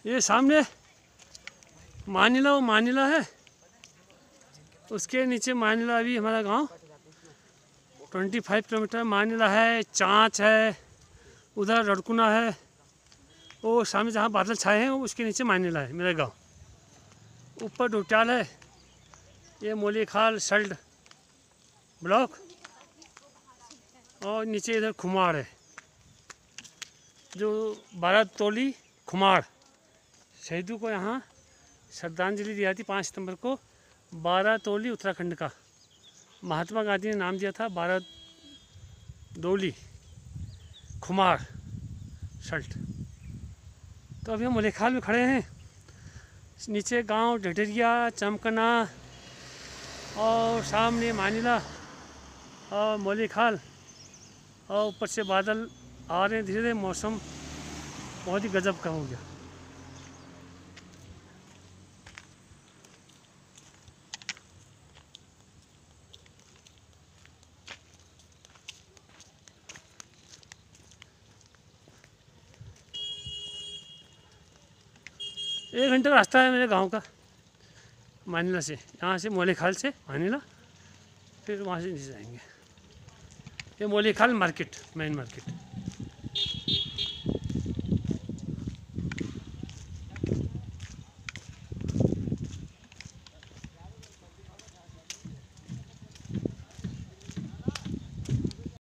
ये सामने मानिला है, उसके नीचे मानिला अभी हमारा गांव 25 किलोमीटर मानिला है, चाँच है, उधर रड़कुना है, वो सामने जहाँ बादल छाए हैं उसके नीचे मानिला है मेरा गांव। ऊपर डोटाल है, ये मोलीखाल सल्ट ब्लॉक, और नीचे इधर खुमार है जो 12 तोली खुमार। शहीदों को यहाँ श्रद्धांजलि दी जाती 5 सितंबर को। 12 तोली उत्तराखंड का महात्मा गांधी ने नाम दिया था 12 तोली खुमार सल्ट। तो अभी हम मोलीखाल में खड़े हैं, नीचे गांव ढेढरिया, चमकना और सामने मानिला और मोलीखाल, और ऊपर से बादल आ रहे हैं धीरे धीरे। मौसम बहुत ही गजब का हो गया। एक घंटे का रास्ता है मेरे गांव का, मानिला से, यहाँ से मोलीखाल से मानिला, फिर वहाँ से नीचे जाएंगे। ये मोलीखाल मार्केट, मेन मार्केट।